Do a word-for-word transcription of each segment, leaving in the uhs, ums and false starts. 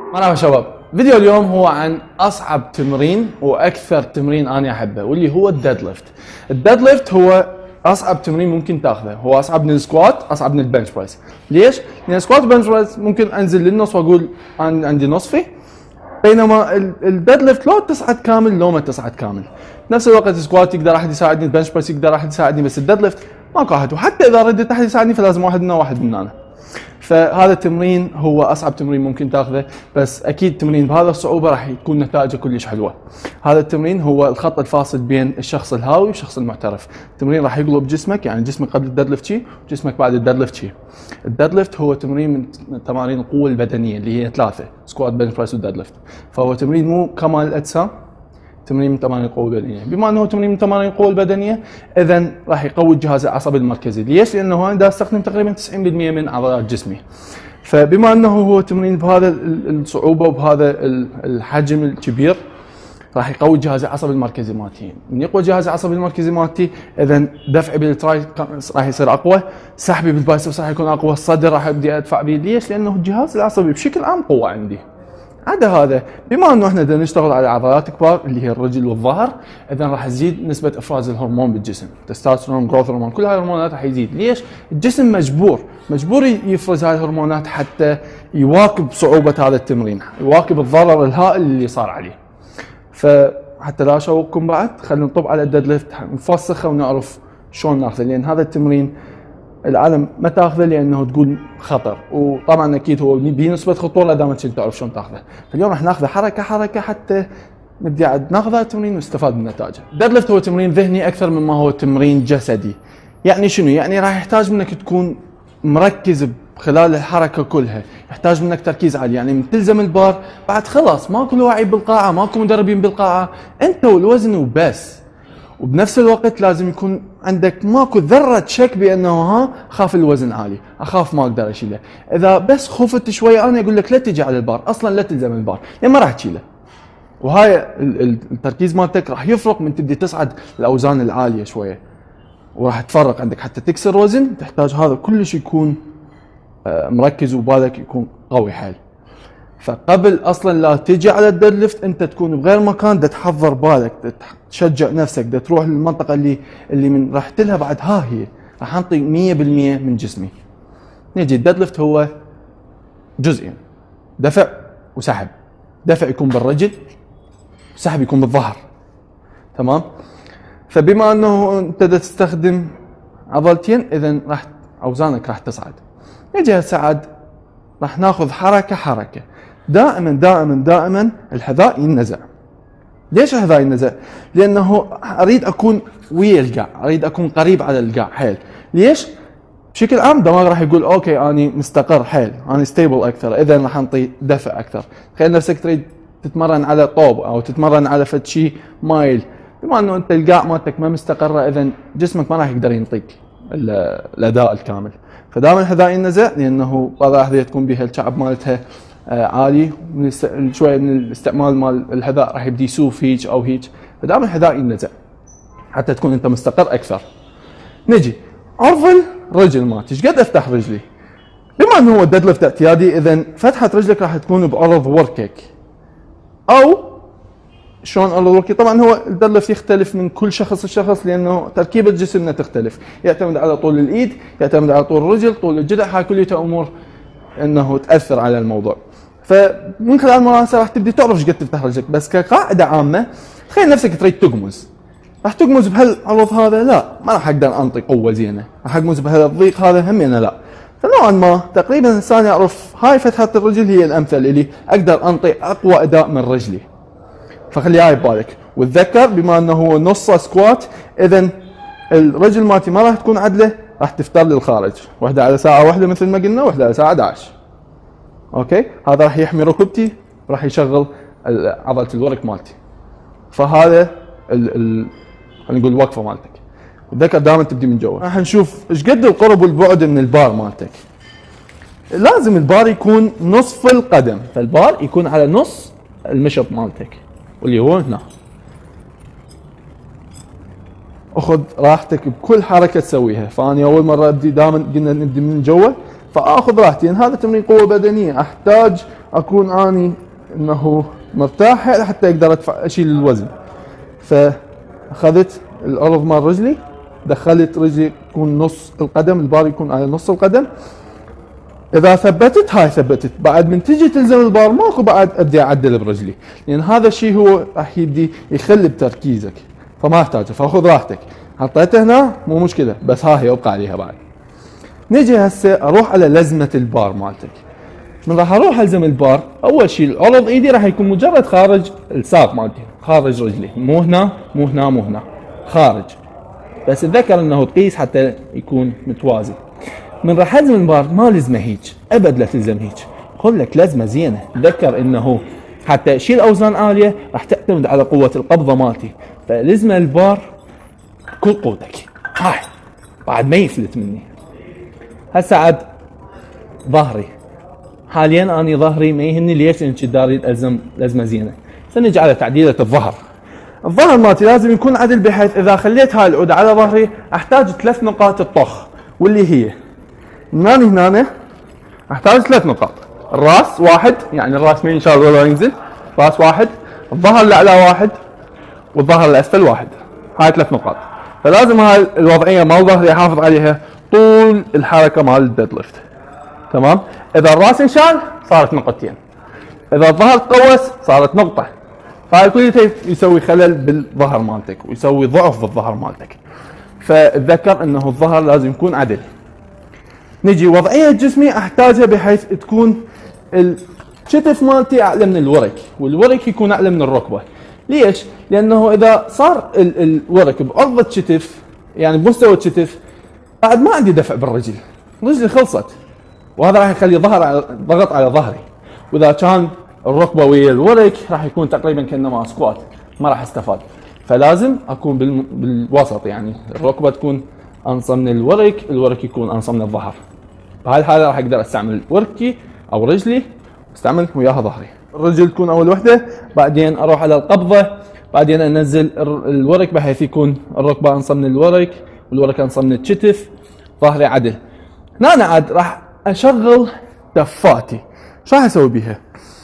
مرحبا شباب. فيديو اليوم هو عن اصعب تمرين واكثر تمرين انا احبه، واللي هو الديد ليفت. الديد ليفت هو اصعب تمرين ممكن تاخذه، هو اصعب من السكوات، اصعب من البنش بريس. ليش؟ لان السكوات والبنش بريس ممكن انزل للنص واقول انا عندي نصفي، بينما الديد ليفت لو تصعد كامل لو ما تصعد كامل. نفس الوقت السكوات يقدر احد يساعدني، البنش بريس يقدر احد يساعدني، بس الديد ليفت ماكو احد، وحتى اذا ردت احد يساعدني فلازم واحد منا واحد منا انا. فهذا التمرين هو اصعب تمرين ممكن تاخذه، بس اكيد تمرين بهذا الصعوبه راح يكون نتائجه كلش حلوه. هذا التمرين هو الخط الفاصل بين الشخص الهاوي والشخص المحترف. التمرين راح يقلب جسمك، يعني جسمك قبل الديد ليفت شي وجسمك بعد الديد ليفت شي. الديد ليفت هو تمرين من تمارين القوه البدنيه اللي هي ثلاثه: سكوات، بنش بريس، وديد ليفت. فهو تمرين مو كمال الاجسام، تمرين من تمارين القوه البدنيه. بما انه تمرين من تمارين القوه البدنيه، اذا راح يقوي الجهاز العصبي المركزي. ليش؟ لانه انا دا استخدم تقريبا تسعين بالمئة من عضلات جسمي. فبما انه هو تمرين بهذا الصعوبه وبهذا الحجم الكبير، راح يقوي الجهاز العصبي المركزي مالتي. من يقوى الجهاز العصبي المركزي مالتي، اذا دفعي بالتراي راح يصير اقوى، سحبي بالبايسبس راح يكون اقوى، الصدر راح ابدي ادفع به. ليش؟ لانه الجهاز العصبي بشكل عام قوه عندي. عدا هذا، بما انه احنا بدنا نشتغل على عضلات كبار اللي هي الرجل والظهر، اذا راح تزيد نسبه افراز الهرمون بالجسم، تستوستيرون، جروث هرمون، كل هاي الهرمونات راح يزيد. ليش؟ الجسم مجبور مجبور يفرز هاي الهرمونات حتى يواكب صعوبه هذا التمرين، يواكب الضرر الهائل اللي صار عليه. فحتى لا اشوقكم بعد، خلينا نطب على الديد ليفت نفسخه ونعرف شلون ناخذه، لان هذا التمرين العالم ما تاخذه لانه تقول خطر، وطبعا اكيد هو بنسبه خطوره دام انت تعرف شلون تاخذه. فاليوم راح ناخذه حركه حركه حتى نبدي عاد ناخذ هذا التمرين ونستفاد من نتائجه. الديد ليفت هو تمرين ذهني اكثر مما هو تمرين جسدي. يعني شنو؟ يعني راح يحتاج منك تكون مركز خلال الحركه كلها، يحتاج منك تركيز عالي. يعني من تلزم البار بعد خلاص ماكو لاعب بالقاعه، ماكو مدربين بالقاعه، انت والوزن وبس. وبنفس الوقت لازم يكون عندك ماكو ذره شك بانه ها خاف الوزن عالي، اخاف ما اقدر اشيله. اذا بس خفت شويه انا اقول لك لا تجي على البار، اصلا لا تلزم البار لان ما راح تشيله. وهاي التركيز مالتك راح يفرق من تبدي تصعد الاوزان العاليه شويه، وراح تفرق عندك حتى تكسر وزن. تحتاج هذا كلش يكون مركز وبالك يكون قوي حيل. فقبل اصلا لا تجي على الديد ليفت انت تكون بغير مكان، دا تحضر بالك، تشجع نفسك، دا تروح للمنطقه اللي اللي من رحت لها بعد ها هي راح انطي مية بالمية من جسمي. نجي الديد ليفت هو جزئين: دفع وسحب. دفع يكون بالرجل، سحب يكون بالظهر. تمام؟ فبما انه انت دا تستخدم عضلتين، اذا راح اوزانك راح تصعد. نجي هسه عاد راح ناخذ حركه حركه. دائما دائما دائما الحذاء ينزع. ليش الحذاء ينزع؟ لانه اريد اكون ويا القاع، اريد اكون قريب على القاع حيل. ليش؟ بشكل عام دماغ راح يقول اوكي اني مستقر حيل، اني ستيبل اكثر، اذا راح انطي دفع اكثر. تخيل نفسك تريد تتمرن على طوب او تتمرن على فد شيء مايل، بما انه انت القاع مالتك ما مستقره، اذا جسمك ما راح يقدر ينطيك الاداء الكامل. فدائما الحذاء ينزع، لانه بعض الاحذيه تكون بها الكعب مالتها عالي، من شويه من الاستعمال مال الحذاء راح يبدي يسوف هيك او هيك. فدائما الحذاء ينزع حتى تكون انت مستقر اكثر. نجي عرض الرجل مالتي، ايش قد افتح رجلي؟ بما انه هو الديد ليفت اعتيادي، اذا فتحه رجلك راح تكون بعرض وركك، او شلون عرض وركك؟ طبعا هو الديد ليفت يختلف من كل شخص لشخص، لانه تركيبه جسمنا تختلف، يعتمد على طول الايد، يعتمد على طول الرجل، طول الجذع، هاي كلها امور انه تاثر على الموضوع. فمن خلال الممارسه راح تبدي تعرف ايش قد تفتح رجلك. بس كقاعده عامه، تخيل نفسك تريد تقمز، راح تقمز بهالعرض هذا؟ لا، ما راح اقدر انطي قوه زينه. راح اقمز بهالضيق هذا هم انا لا. فنوعا ما تقريبا الانسان يعرف هاي فتحه الرجل هي الامثل اللي اقدر انطي اقوى اداء من رجلي. فخليها ببالك، وتذكر بما انه هو نصه سكوات، اذا الرجل مالتي ما راح تكون عدله، راح تفتر للخارج، واحده على ساعه واحده مثل ما قلنا، واحده على ساعه احد عشر. اوكي؟ هذا راح يحمي ركبتي، راح يشغل عضله الورك مالتي. فهذا ال ال خلينا نقول الوقفه مالتك. وتذكر دائما تبدي من جوا. راح نشوف ايش قد القرب والبعد من البار مالتك. لازم البار يكون نصف القدم، فالبار يكون على نص المشط مالتك واللي هو هنا. اخذ راحتك بكل حركه تسويها. فاني اول مره ابدي دائما قلنا نبدي من جوا، فاخذ راحتي، يعني هذا تمرين قوه بدنيه، احتاج اكون اني انه مرتاح حتى اقدر ادفع اشيل الوزن. فاخذت العرض مال رجلي، دخلت رجلي تكون نص القدم، البار يكون على نص القدم. اذا ثبتت هاي ثبتت، بعد من تجي تلزم البار ماكو بعد ابدي اعدل برجلي، لان يعني هذا الشيء هو راح يبدي يخل بتركيزك، فما احتاجه. فخذ راحتك، حطيته هنا مو مشكله، بس ها هي ابقى عليها بعد. نجي هسه اروح على لزمه البار مالتك. من راح اروح الزم البار، اول شيء عرض ايدي راح يكون مجرد خارج الساق مالتي، خارج رجلي، مو هنا مو هنا مو هنا، خارج. بس اتذكر انه تقيس حتى يكون متوازي. من راح الزم البار ما لزمه هيك، ابد لا تلزم هيك، خذ لك لزمه زينه. تذكر انه حتى اشيل اوزان عاليه راح تعتمد على قوه القبضه مالتي، فلزم البار كل قوتك. هاي بعد ما يفلت مني. هسه عاد ظهري، حاليا اني ظهري ما يهمني، ليش؟ لان داري الزم لزمه زينه. سنجي على تعديله الظهر. الظهر مالتي لازم يكون عدل، بحيث اذا خليت هاي العود على ظهري احتاج ثلاث نقاط الطخ، واللي هي من هنا هنا احتاج ثلاث نقاط. الراس واحد، يعني الراس ما ينشال ولا ينزل، راس واحد، الظهر الاعلى واحد، والظهر الاسفل واحد. هاي ثلاث نقاط. فلازم هاي الوضعيه مال ظهري احافظ عليها طول الحركه مال الديد ليفت. تمام؟ اذا الراس انشال صارت نقطتين، اذا الظهر تقوس صارت نقطه. فهاي كلها يسوي خلل بالظهر مالتك، ويسوي ضعف بالظهر مالتك. فاتذكر انه الظهر لازم يكون عدل. نجي وضعيه جسمي احتاجها بحيث تكون الكتف مالتي اعلى من الورك، والورك يكون اعلى من الركبه. ليش؟ لانه اذا صار الورك بعرض الكتف، يعني بمستوى الكتف، بعد ما عندي دفع بالرجل، رجلي خلصت، وهذا راح يخلي ظهر ضغط على ظهري. واذا كان الركبه ويا الورك راح يكون تقريبا كانما سكوات، ما راح استفاد. فلازم اكون بالوسط، يعني الركبه تكون انصى من الورك، الورك يكون انصى من الظهر. بهاي الحاله راح اقدر استعمل وركي او رجلي واستعمل وياها ظهري. الرجل تكون اول وحده، بعدين اروح على القبضه، بعدين انزل الورك بحيث يكون الركبه انصى من الورك والورك انصى من الكتف، ظهري عدل. هنا أنا عاد راح اشغل دفاتي. شو راح اسوي بيها؟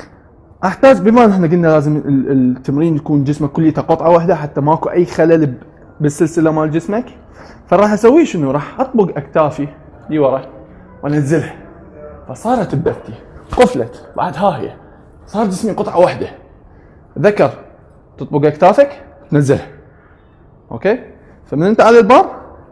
احتاج، بما ان احنا قلنا لازم التمرين يكون جسمك كله قطعه واحده حتى ماكو اي خلل بالسلسله مال جسمك، فراح اسوي شنو؟ راح اطبق اكتافي لورا وانزلها، فصارت بدفتي قفلت. بعد ها هي صار جسمي قطعه واحده. ذكر تطبق اكتافك تنزلها، اوكي؟ فمن انت على البار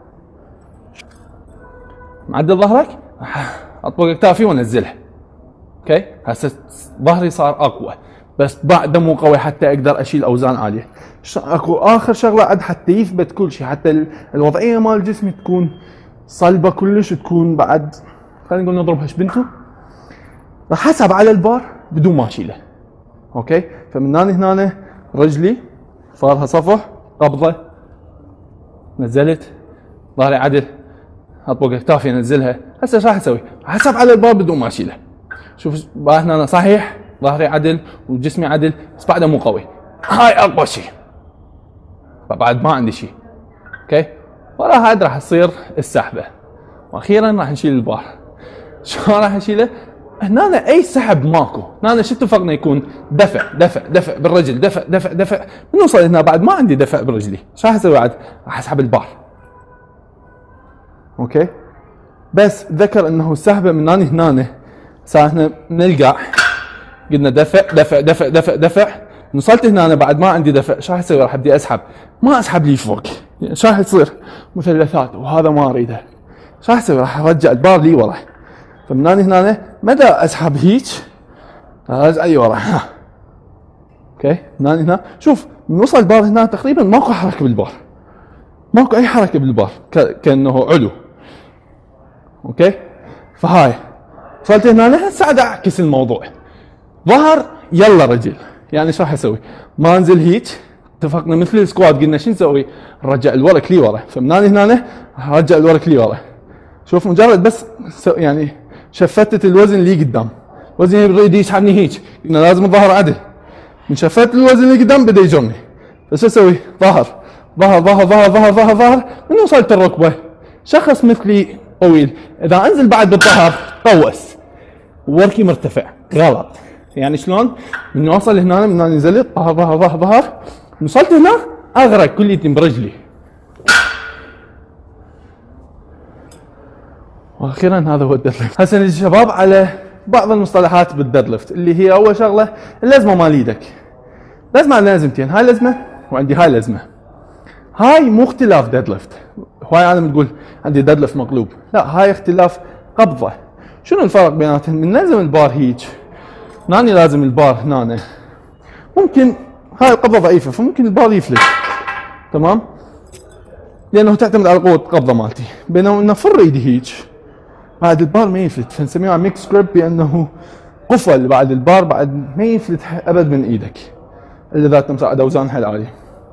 معدل ظهرك، اطبق اكتافي وانزلها، اوكي؟ هسه ظهري صار اقوى، بس بعده مو قوي حتى اقدر اشيل اوزان عاليه. اكو اخر شغله عد حتى يثبت كل شيء، حتى الوضعيه مال جسمي تكون صلبه كلش، تكون بعد خلينا نقول نضربها بنته. راح اسحب على البار بدون ما اشيله، اوكي؟ فمن هنا هنا رجلي صارها صفح، قبضه نزلت، ظهري عدل، اطبق اكتافي انزلها. هسه ايش راح اسوي؟ راح اسحب على البار بدون ما اشيله. شوف هنا انا صحيح ظهري عدل وجسمي عدل، بس بعده مو قوي. هاي اقوى شيء، فبعد ما عندي شيء، اوكي؟ وراها عاد راح تصير السحبه، واخيرا راح نشيل البار. شو راح نشيله؟ هنا أنا اي سحب ماكو، هنا أنا شو اتفقنا يكون دفع دفع دفع بالرجل، دفع دفع دفع. من نوصل هنا بعد ما عندي دفع برجلي، شو راح اسوي عاد؟ راح اسحب البار، اوكي؟ بس ذكر انه السحبه من هنا هنا صار احنا نلقى قلنا دفع دفع دفع دفع دفع. وصلت هنا أنا بعد ما عندي دفع، شو راح اسوي؟ راح ابدي اسحب، ما اسحب لي فوق، يعني شو راح يصير؟ مثلثات، وهذا ما اريده. شو راح اسوي؟ راح ارجع البار لي ورا. فمن هنا هنا متى اسحب هيك ارجع لي ورا، ها اوكي؟ من هنا هنا شوف، من وصل البار هنا تقريبا ماكو حركه بالبار، ماكو اي حركه بالبار، كانه علو، اوكي؟ فهاي وصلت هنا هسه عاد اعكس الموضوع. ظهر يلا رجل، يعني شو راح اسوي؟ ما انزل هيك، اتفقنا مثل السكوات قلنا شو نسوي؟ نرجع الورك لي ورا. فمن هنا هنا ارجع الورك لي ورا. شوف مجرد بس يعني شفتت الوزن لي قدام، وزني يريد يسحبني هيك، قلنا لازم الظهر عدل. من شفت الوزن اللي قدام بدا يجرني، بس اسوي ظهر ظهر ظهر ظهر ظهر ظهر ظهر. من وصلت الركبه شخص مثلي طويل، اذا انزل بعد بالظهر طوس وركي مرتفع غلط. يعني شلون؟ من اوصل هنا، من هنا نزلت ظهر ظهر ظهر ظهر، وصلت هنا اغرق كليتي برجلي. واخيرا هذا هو الديد ليفت. هسه نجي شباب على بعض المصطلحات بالديد ليفت، اللي هي اول شغله اللزمه مال ايدك. لازمه عندنا لازمتين، هاي لزمه وعندي هاي لزمه. هاي مو اختلاف ديد ليفت. هواي عالم تقول عندي ديد ليفت مقلوب، لا هاي اختلاف قبضه. شنو الفرق بيناتهم؟ من لازم البار هيج، ناني لازم البار هنا، ممكن هاي القبضه ضعيفه فممكن البار يفلت، تمام؟ لانه تعتمد على قوه القبضه مالتي. بينما انه فر ايدي هيج بعد البار ما يفلت، فنسميها ميكس جريب، بانه قفل بعد البار بعد ما يفلت ابد من ايدك الا اذا مساعد اوزان حيل عاليه.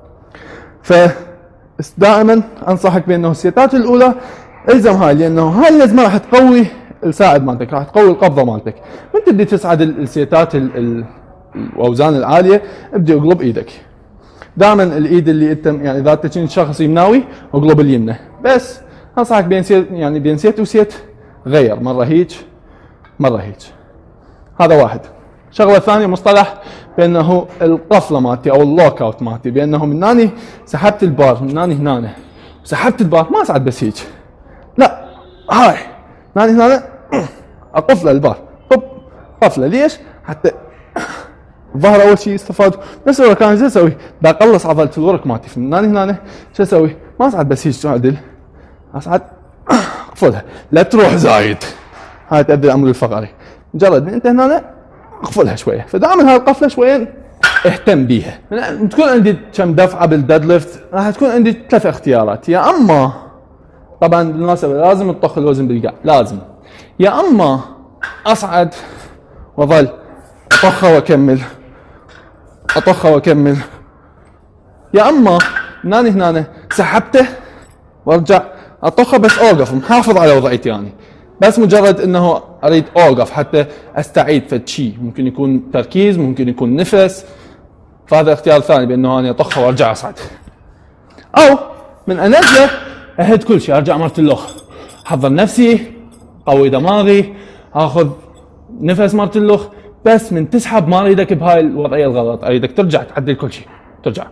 ف دائما انصحك بانه السيتات الاولى الزم هاي، لانه هاي اللزمه راح تقوي الساعد مالتك، راح تقوي القبضه مالتك. من تبدي تصعد السيتات الاوزان العاليه ابدي اقلب ايدك. دائما الايد اللي انت يعني اذا انت كنت شخص يمناوي اقلب اليمنى، بس انصحك بين سيت يعني بين سيت وسيت غير، مره هيك مره هيك. هذا واحد. الشغله الثانيه مصطلح بانه القفله مالتي او اللوك اوت مالتي، بانه من هاني سحبت البار من هاني هنا سحبت البار ما صعد بس هيك، لا هاي هاني هنا اقفله البار طب قفله. ليش؟ حتى الظهر اول شيء يستفاد. نفس لو كان شو اسوي؟ بدي اقلص عضله الورك مالتي من هنا هنا، شو اسوي؟ ما اصعد بس هيك تعدل، اصعد اقفلها لا تروح زايد. هاي تؤدي الامر الفقري. مجرد من انت هنا اقفلها شويه، فدائما هاي القفله شويه اهتم بيها. تكون عندي كم دفعه بالديد ليفت، راح تكون عندي ثلاث اختيارات. يا اما طبعا بالمناسبه لازم تطخ الوزن بالقاع، لازم. يا اما اصعد واظل اطخه واكمل اطخه واكمل، يا اما هناني هنا سحبته وارجع اطخه بس اوقف محافظ على وضعيتي يعني، بس مجرد انه اريد اوقف حتى استعيد فد شيء، ممكن يكون تركيز ممكن يكون نفس، فهذا اختيار ثاني بانه انا اطخه وارجع اصعد. او من انزله اهد كل شيء، ارجع مرت اللخ، احضر نفسي، قوي دماغي، اخذ نفس مرت اللخ، بس من تسحب ما اريدك بهاي الوضعيه الغلط، اريدك ترجع تعدل كل شيء، ترجع.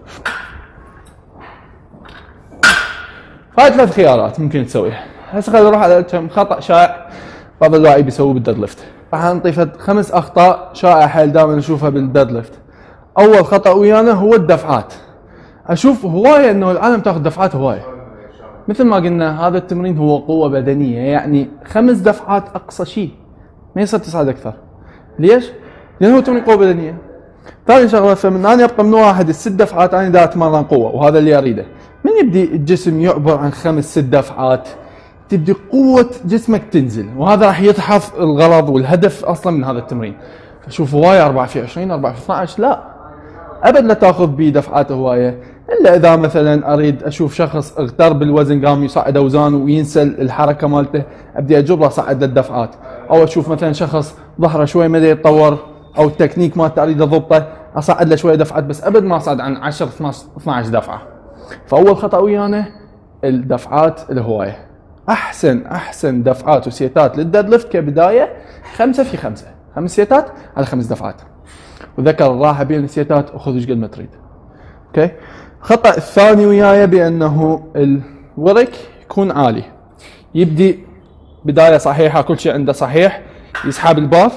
هاي ثلاث خيارات ممكن تسويها. هسه خلينا نروح على كم خطا شائع بعض اللاعبين بيسووه بالديد ليفت. راح نعطي خمس اخطاء شائعه حيل دائما نشوفها بالديد ليفت. اول خطا ويانا هو الدفعات. اشوف هوايه انه العالم تاخذ دفعات هوايه. مثل ما قلنا هذا التمرين هو قوه بدنيه، يعني خمس دفعات اقصى شيء، ما يصير تصعد اكثر. ليش؟ لانه هو تمرين قوه بدنيه. ثاني شغله، فمن انا يبقى من واحد الست دفعات انا دا اتمرن قوه، وهذا اللي اريده. من يبدي الجسم يعبر عن خمس ست دفعات تبدي قوه جسمك تنزل، وهذا راح يدحف الغرض والهدف اصلا من هذا التمرين. فشوف هوايه أربعة في عشرين أربعة في اثنعش، لا ابد لا تاخذ بدفعات هوايه، الا اذا مثلا اريد اشوف شخص اغتر بالوزن قام يصعد اوزان وينسى الحركه مالته، ابدي اجبره اصعد الدفعات. او اشوف مثلا شخص ظهره شوي ما يتطور او التكنيك مالته اريد اضبطه، اصعد له شويه دفعات، بس ابد ما اصعد عن عشرة اثنعش دفعه. فاول خطا ويانا الدفعات الهوايه. احسن احسن دفعات وسيتات للديد ليفت كبدايه خمسة في خمسة، خمس سيتات على خمس دفعات. وذكر الراحه بين السيتات وخذ ايش قد ما تريد. اوكي. الخطا الثاني وياي بانه الورك يكون عالي. يبدي بدايه صحيحه، كل شيء عنده صحيح، يسحب البار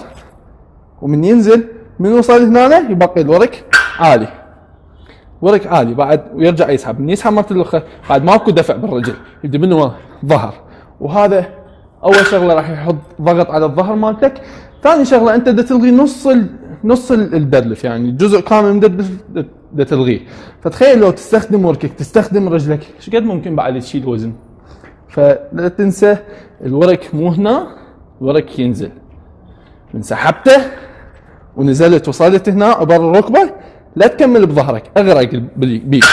ومن ينزل من وصل هنا يبقي الورك عالي، ورك عالي بعد ويرجع يسحب، من يسحب مرت الاخرى بعد ماكو دفع بالرجل، يبدي منه ظهر، وهذا اول شغله راح يحط ضغط على الظهر مالتك. ثاني شغله انت بدك تلغي نص ال نص الديد ليفت، يعني جزء كامل من الديد ليفت بدك تلغيه. فتخيل لو تستخدم وركك تستخدم رجلك ايش قد ممكن بعد تشيل وزن. فلا تنسى الورك مو هنا، الورك ينزل من سحبته ونزلت وصلت هنا عبر الركبه، لا تكمل بظهرك، اغرق بيك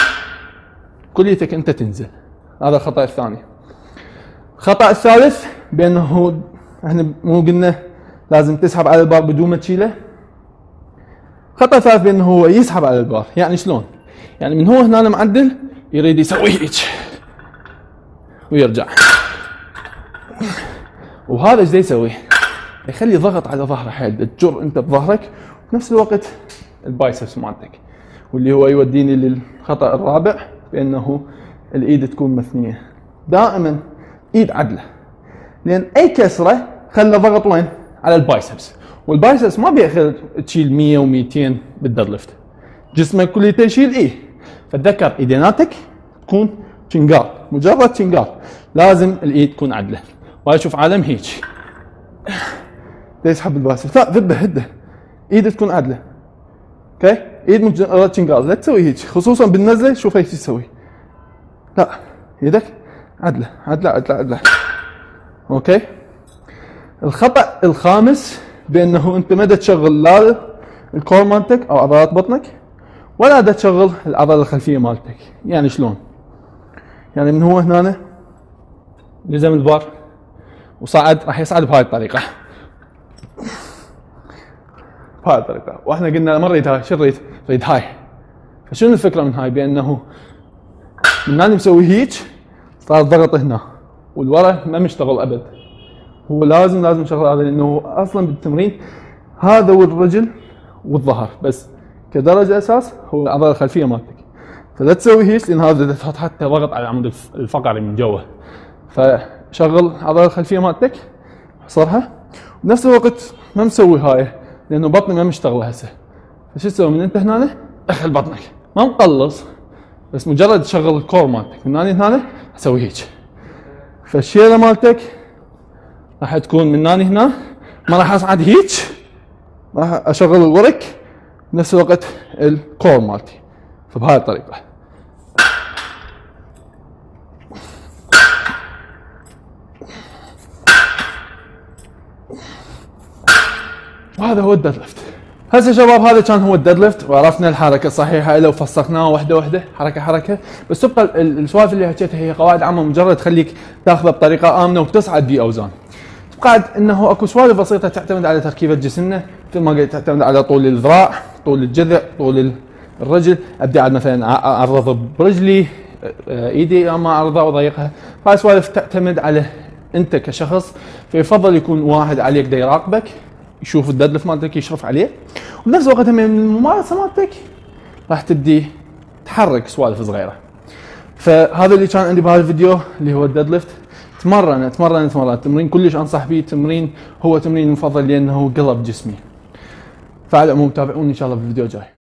كليتك انت تنزل. هذا الخطا الثاني. الخطا الثالث بانه احنا مو قلنا لازم تسحب على البار بدون ما تشيله. الخطا الثالث بانه هو يسحب على البار. يعني شلون؟ يعني من هو هنا معدل يريد يسوي هيك ويرجع وهذا ايش يسوي؟ يخلي ضغط على ظهره حيل، تجر انت بظهرك وبنفس الوقت البايسبس مالتك، واللي هو يوديني للخطأ الرابع بانه الايد تكون مثنيه. دائما ايد عدله، لان اي كسره خلى ضغط وين؟ على البايسبس، والبايسبس ما بيأخذ تشيل مية و200 بالديد ليفت، جسمك كله يشيل ايه. فتذكر ايديناتك تكون شنقار، مجرد شنقار، لازم الايد تكون عدله. وهاي شوف عالم هيك يسحب البايسبس، لا ذبه هده، ايد تكون عدله. اوكي، ايد مجرد شنقار، لا تسوي هيك، خصوصا بالنزله. شوف ايش تسوي، لا يدك عدله عدله عدله عدله. اوكي. الخطأ الخامس بانه انت ما تشغل لا الكور مالتك او عضلات بطنك، ولا دا تشغل العضله الخلفيه مالتك. يعني شلون؟ يعني من هو هنا لزم البار وصعد، راح يصعد بهاي الطريقه، بهاي الطريقه. واحنا قلنا ما نريد هاي، شو نريد؟ نريد هاي. فشنو الفكره من هاي؟ بانه من هنا مسوي هيك، صار الضغط هنا والورا ما مشتغل ابد. هو لازم لازم شغل هذا، لانه اصلا بالتمرين هذا والرجل والظهر بس كدرجه اساس هو العضله الخلفيه مالتك. فلا تسوي هيك، لان هذا تحط حتى ضغط على العمود الفقري من جوا. فشغل العضله الخلفيه مالتك، احصرها، وبنفس الوقت ما مسوي هاي لانه بطني ما مشتغله هسه. فشو تسوي من انت هنا؟ دخل بطنك، ما مقلص، بس مجرد تشغل الكور مالتك من هنا هنا اسوي هيك. فالشيله مالتك راح تكون من هنا هنا، ما راح اصعد هيك، راح اشغل الورك بنفس الوقت الكور مالتي. فبهاي الطريقه. وهذا هو الديد ليفت. هسه شباب هذا كان هو الديد ليفت، وعرفنا الحركه الصحيحه له وفسخناها واحده واحده حركه حركه. بس تبقى السوالف اللي حكيتها هي قواعد عامه، مجرد تخليك تاخذه بطريقه امنه وتصعد باوزان. قاعد انه اكو سوالف بسيطه تعتمد على تركيبه جسمنا، مثل ما قلت تعتمد على طول الذراع، طول الجذع، طول الرجل. ابدي عاد مثلا اعرض برجلي، ايدي اما اعرضها واضيقها. هاي سوالف تعتمد على انت كشخص، فيفضل يكون واحد عليك دا يراقبك، يشوف الديد ليفت مالتك، يشرف عليه، وبنفس الوقت من الممارسه مالتك راح تبدي تحرك سوالف صغيره. فهذا اللي كان عندي بهذا الفيديو اللي هو الديد ليفت. تمرن تمرن تمرن تمرين كلش انصح به. تمرين هو تمرين مفضل لانه قلب جسمي. فعلى العموم تابعوني ان شاء الله بالفيديو الجاي.